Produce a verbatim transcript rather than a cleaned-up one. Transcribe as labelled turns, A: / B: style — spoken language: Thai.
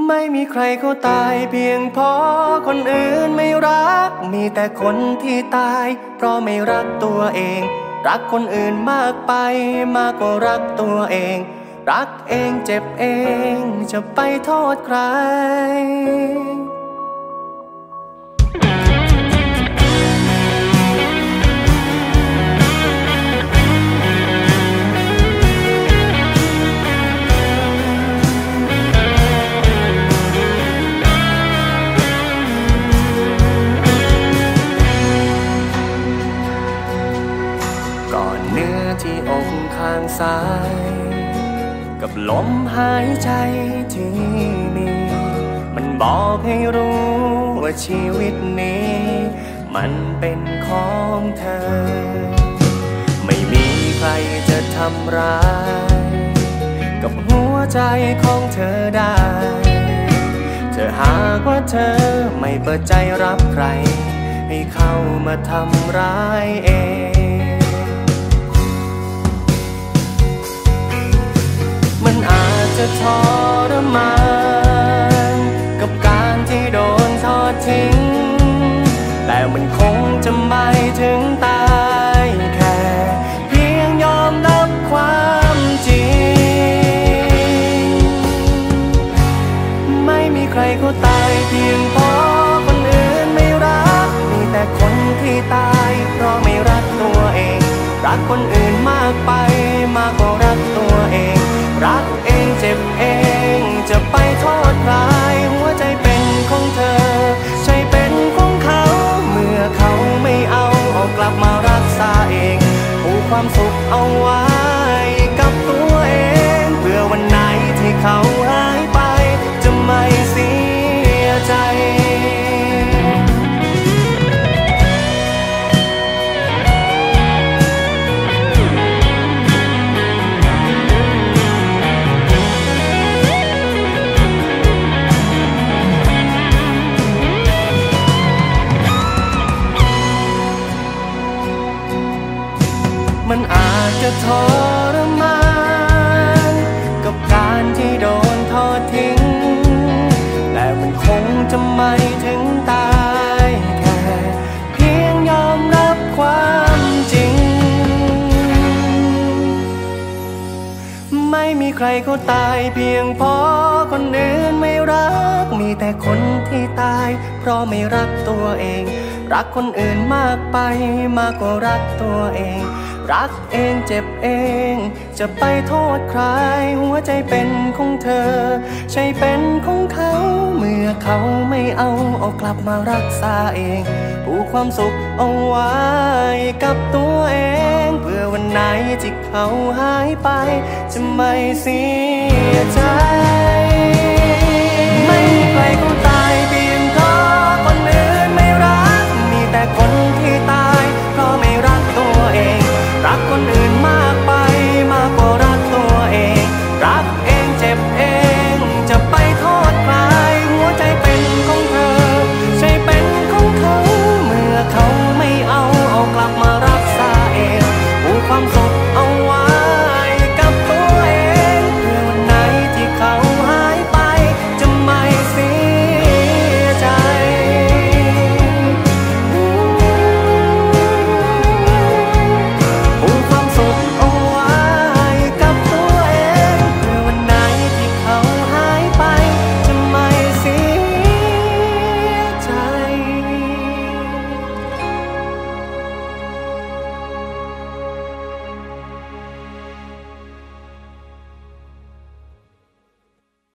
A: ไม่มีใครเขาตายเพียงเพราะคนอื่นไม่รักมีแต่คนที่ตายเพราะไม่รักตัวเองรักคนอื่นมากไปมากกว่ารักตัวเองรักเองเจ็บเองจะไปโทษใครที่อกข้างซ้ายกับลมหายใจที่มีมันบอกให้รู้ว่าชีวิตนี้มันเป็นของเธอไม่มีใครจะทำร้ายกับหัวใจของเธอได้เธอหากว่าเธอไม่เปิดใจรับใครให้เข้ามาทำร้ายเองมันอาจจะทรมานกับการที่โดนทอดทิ้งแต่มันคงจะไม่ถึงตายแค่เพียงยอมรับความจริงไม่มีใครเขาตายเพียงเพราะคนอื่นไม่รักมีแต่คนที่ตายเพราะไม่รักตัวเองรักคนอื่นมากไปมากกว่ารักตัวเองรักเองเจ็บเองจะไปโทษใครหัวใจเป็นของเธอใจเป็นของเขาเมื่อเขาไม่เอาเอากลับมารักษาเองผูกความสุขเอาไว้กับตัวเองเพื่อวันไหนที่เขาหายไปจะไม่เสียใจมันอาจจะทรมานกับการที่โดนทอดทิ้งแต่มันคงจะไม่ถึงตายแค่เพียงยอมรับความจริงไม่มีใครเขาตายเพียงเพราะคนอื่นไม่รักมีแต่คนที่ตายเพราะไม่รักตัวเองรักคนอื่นมากไปมากกว่ารักตัวเองรักเองเจ็บเองจะไปโทษใครหัวใจเป็นของเธอใจเป็นของเขาเมื่อเขาไม่เอาเอากลับมารักษาเองผูกความสุขเอาไว้กับตัวเองเพื่อวันไหนที่เขาหายไปจะไม่เสียใจไม่มีใคร